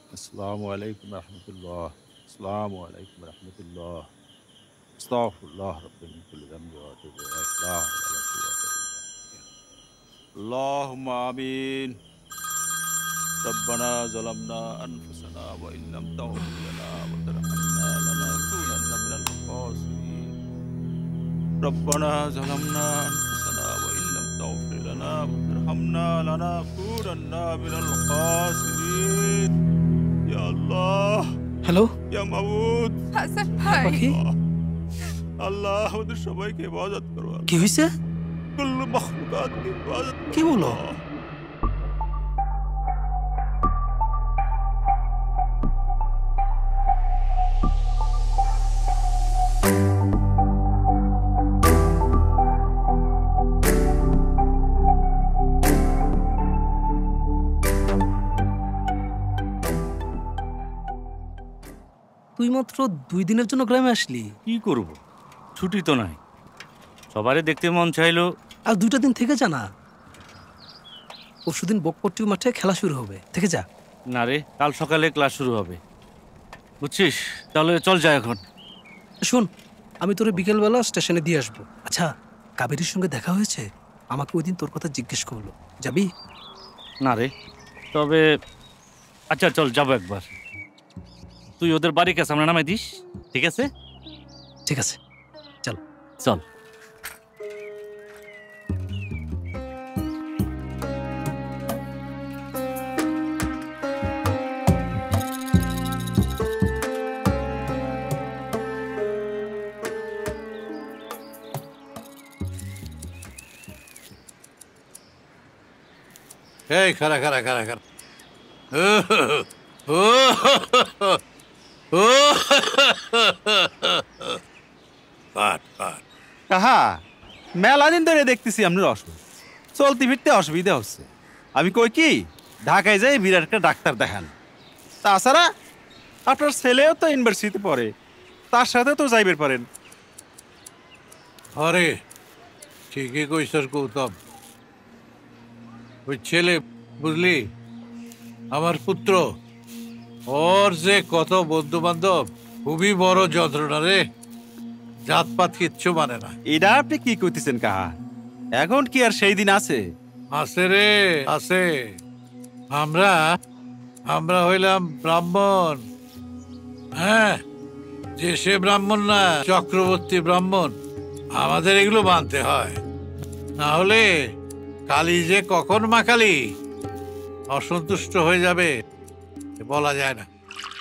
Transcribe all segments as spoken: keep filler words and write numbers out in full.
আসসালামু আলাইকুম রহমতুল্লাহ। আসসালামু আলাইকুম রহমতুল্লাহ। আস্তাগফিরুল্লাহ রাব্বি মিন কুল্লি যামবি ওয়া আতুবু ইলাইহি লা হাওলা ওয়ালা কুওয়াতা ইল্লা বিল্লাহ। আল্লাহুম্মা আমিন। রব্বানা যালামনা আনফুসানা ওয়া ইল্লাম তাগফির লানা ওয়া তারহামনা লানাকুনান্না মিনাল খাসিরিন। রব্বানা যালামনা আনফুসানা ওয়া ইল্লাম তাগফির লানা ওয়া তারহামনা লানাকুনান্না মিনাল খাসিরিন। ইয়া আল্লাহ, হ্যালো ইয়া মাবুদ, হাসান হ্যাঁ ভাই, পাখি, আল্লাহ আমাদের সবাইকে হেফাজত করো। কি হয়েছে? কুল্লু মখলুকাতকে হেফাজত করো। কি বলো? আল্লাহ। তুই মাত্র দুই দিনের জন্য গ্রামে আসলি, কি করব, ছুটি তো নাই। সবারে দেখতে মন চাইলো। আর দুইটা দিন থেকে যা না। পরশুদিন বকপট্টি মাঠে খেলা শুরু হবে, থেকে যা। না রে, কাল সকালে ক্লাস শুরু হবে, বুঝছিস? তাহলে চল যাই এখন। শোন, আমি তোরে বিকেলবেলা স্টেশনে দিয়ে আসবো। আচ্ছা, কাবেরীর সঙ্গে দেখা হয়েছে? আমাকে ওই দিন তোর কথা জিজ্ঞেস করলো, যাবি? না রে, তবে আচ্ছা চল যাবো একবার। তুই ওদের বাড়ির কাছে আমরা নামাই দিস, ঠিক আছে? ঠিক আছে, চল। চল। এই খারা খারা খারা খারা কাট কাট কাহা মেলা দিন ধরে দেখতেছি আপনার অসুখ, চলতে ফিরতে অসুবিধা হচ্ছে। আমি কই কি, ঢাকায় যাই বিরাট একটা ডাক্তার দেখান। তাছাড়া আপনার ছেলেও তো ইউনিভার্সিটিতে পড়ে, তার সাথে তো যাইবের পারেন। আরে ঠিকই কইছস গৌতম, ওই ছেলে বুঝলি আমার পুত্র, ওর যে কত বন্ধু বান্ধব, খুবই বড় যন্ত্রণা রে। জাতপাত কিচ্ছু মানে না। এটা আপনি কি কইতেছেন কাহা? এখন কি আর সেই দিন আছে? আছে রে আছে। আমরা আমরা হইলাম ব্রাহ্মণ। হ্যাঁ, যে সে ব্রাহ্মণ না, চক্রবর্তী ব্রাহ্মণ। আমাদের এগুলো মানতে হয়, না হলে কালী যে কখন মা কালী অসন্তুষ্ট হয়ে যাবে বলা যায় না।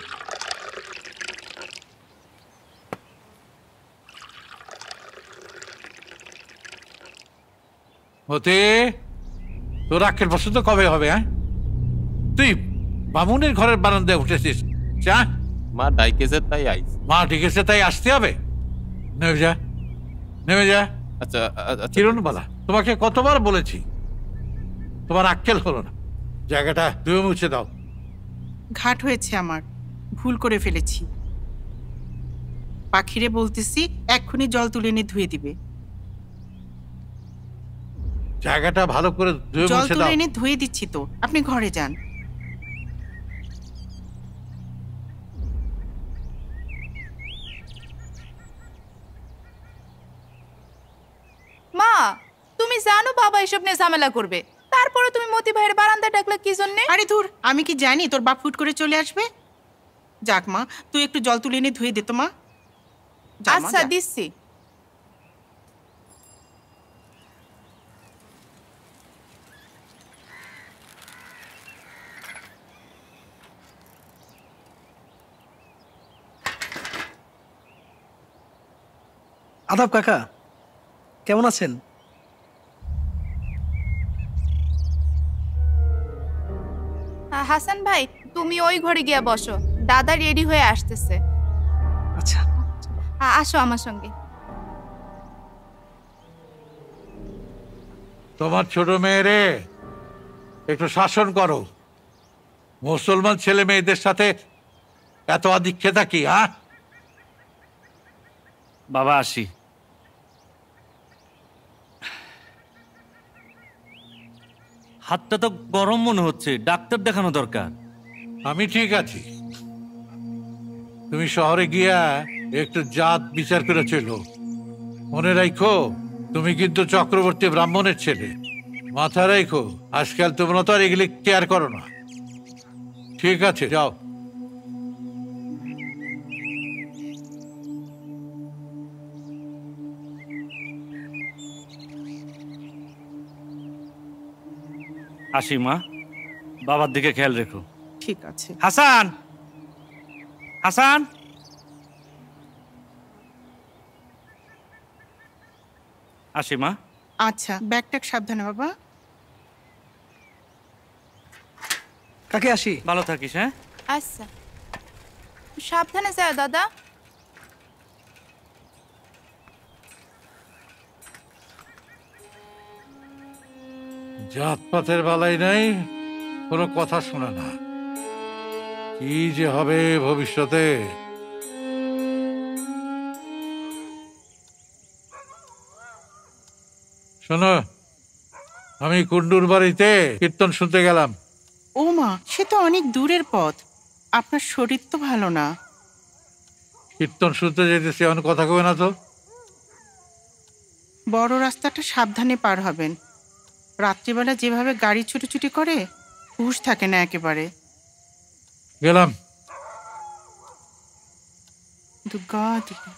হতে তোর আখের বছর তো কবে হবে? হ্যাঁ, তুই বামুনের ঘরের বারান্দায় উঠেছিস, চা মা ডাইকেছে তাই আইস। মা ডেকেছে তাই আসতে হবে? নেমে যা, নেমে যা। আচ্ছা আচ্ছা কিরণ বালা, তোমাকে কতবার বলেছি, তোমার আক্কেল হলো না। জায়গাটা ধুয়ে মুছে দাও। ঘাট হয়েছে আমার, ভুল করে ফেলেছি। পাখিরে বলতেছি এক্ষুনি জল তুলে এনে ধুয়ে দিবে। জায়গাটা ভালো করে ধুয়ে জল মুছে তুলে দাও। এনে ধুয়ে দিচ্ছি তো, আপনি ঘরে যান। মা, তুমি জানো বাবা এসব নিয়ে ঝামেলা করবে, তারপরে তুমি মতি ভাইয়ের বারান্দা ডাকলে কি জন্যে? আরে ধুর, আমি কি জানি তোর বাপ ফুট করে চলে আসবে? যাক মা, তুই একটু জল তুলে এনে ধুয়ে দে তো মা। যা মা, আচ্ছা যা। দিচ্ছি। আদাব কাকা, কেমন আছেন? আহ, হাসান ভাই, তুমি ওই ঘরে গিয়া বসো, দাদা রেডি হয়ে আসতেছে। আচ্ছা, আ- আসো আমার সঙ্গে। তোমার ছোট মেয়েরে একটু শাসন করো। মুসলমান ছেলে মেয়েদের সাথে এত আধিক্যতা কি? হ্যাঁ, বাবা আসি। হাতটা তো গরম মনে হচ্ছে, ডাক্তার দেখানো দরকার। আমি ঠিক আছি। তুমি শহরে গিয়া একটু জাত বিচার করে চলো। মনে রাখো তুমি কিন্তু চক্রবর্তী ব্রাহ্মণের ছেলে। মাথা রাখো, আজকাল তোমরা তো আর এগুলি কেয়ার করো না। ঠিক আছে, যাও। আসি মা, বাবার দিকে খেয়াল রেখো। ঠিক আছে। হাসান, হাসান, আসি মা। আচ্ছা, ব্যাগট্যাগ সাবধানে বাবা। কাকে আসি? ভালো থাকিস। হ্যাঁ, আচ্ছা, সাবধানে যাও দাদা। জাতপাতের বালাই নাই, কোনো কথা শোনা না। কি যে হবে ভবিষ্যতে। শোনো, আমি কুন্ডুর বাড়িতে কীর্তন শুনতে গেলাম। ও মা, সে তো অনেক দূরের পথ, আপনার শরীর তো ভালো না। কীর্তন শুনতে যেতেছি, এমন কথা কবে না তো। বড় রাস্তাটা সাবধানে পার হবেন। রাত্রিবেলা যেভাবে গাড়ি ছুটোছুটি করে, হুঁশ থাকে না একেবারে। গেলাম। দুর্গা দুর্গা।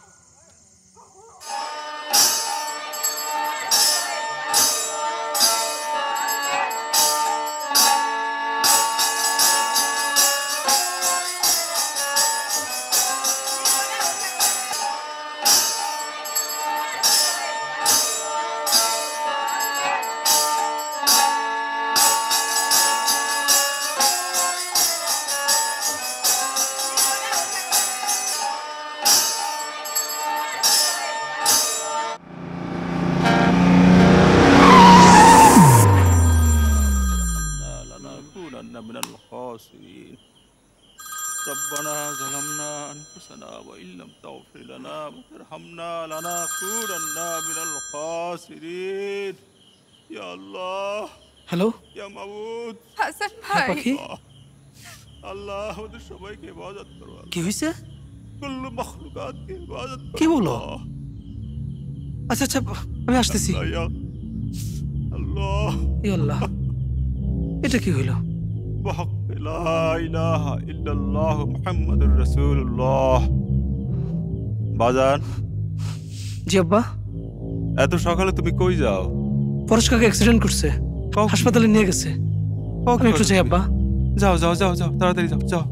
لنكونن من الخاسرين ربنا ظلمنا أنفسنا وإن لم تغفر لنا وترحمنا لنكونن من الخاسرين يا الله হ্যালো يا معبود হাসান হ্যাঁ ভাই, পাখি, আল্লাহ আমাদের সবাইকে ইবাদত করো কি হয়েছে? কুল্লু মখলুকাতকে ইবাদত করো কি বলো? আচ্ছা আচ্ছা, আমি আসতেছি। আল্লাহ আল্লাহ ই আল্লাহ, এটা কি হইল? بحق لا إله إلا الله محمد رسول الله বাজান, জি আব্বা। এত সকালে তুমি কই যাও? পরশ কাকে অ্যাক্সিডেন্ট করছে, কাউ কি? হাসপাতালে নিয়ে গেছে। কাউ কি আমি একটু করছে যাই তুমি? আব্বা। যাও যাও যাও যাও তাড়াতাড়ি যাও যাও।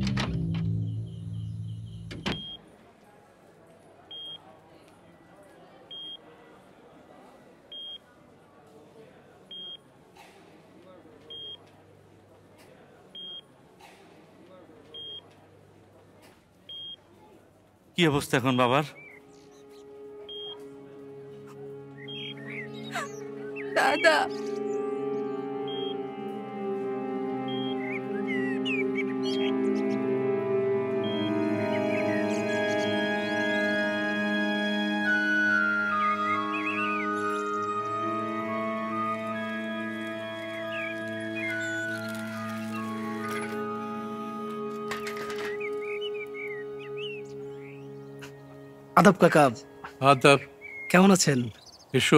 কি অবস্থা এখন বাবার? দাদা আদাব কাকা, আদাব। কেমন আছেন? এসো,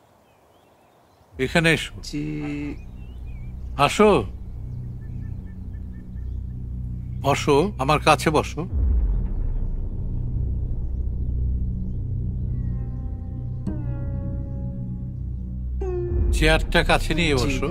এখানে এসো। জি। আসো, বসো, আমার কাছে বসো। চেয়ারটা কাছে নিয়ে জি, বসো।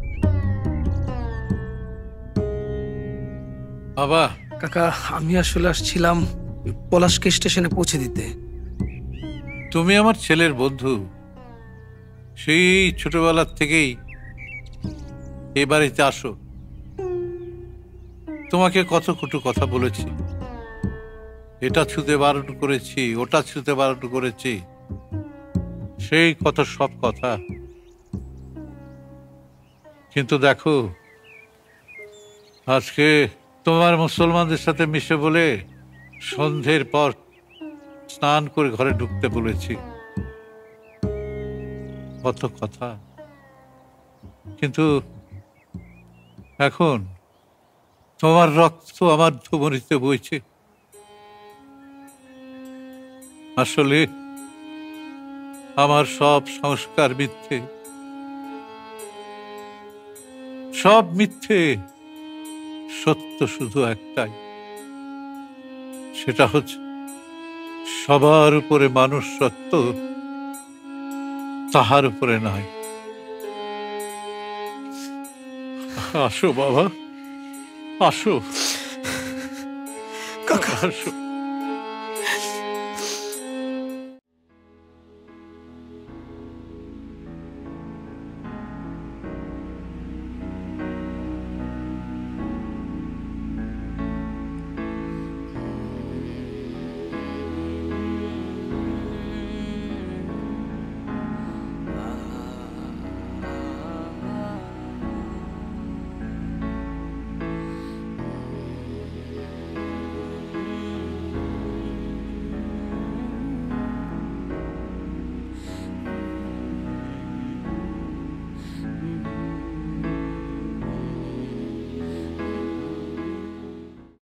বাবা, কাকা আমি আসলে আসছিলাম পলাশকে স্টেশনে পৌঁছে দিতে। তুমি আমার ছেলের বন্ধু, সেই ছোটবেলার থেকেই এই বাড়িতে আসো। তোমাকে কত কটু কথা বলেছি, এটা ছুতে বারণ করেছি, ওটা ছুতে বারণ করেছি, সেই কত সব কথা। কিন্তু দেখো, আজকে তোমার মুসলমানদের সাথে মিশে বলে সন্ধ্যের পর স্নান করে ঘরে ঢুকতে বলেছি, কত কথা। কিন্তু এখন তোমার রক্ত আমার ধমনীতে বইছে। আসলে আমার সব সংস্কার মিথ্যে, সব মিথ্যে, সত্য শুধু একটাই, সেটা হচ্ছে সবার উপরে মানুষ সত্য, তাহার উপরে নাই। আসো বাবা, আসো, কাকা আসো।